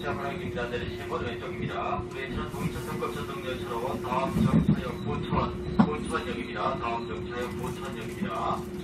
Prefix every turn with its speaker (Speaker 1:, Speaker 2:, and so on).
Speaker 1: 정차 방향입니다. 내리시는 곳 왼쪽입니다. 우회전 동인천 급전동열차로 다음 정차역 부천역입니다. 다음 정차역 부천역입니다.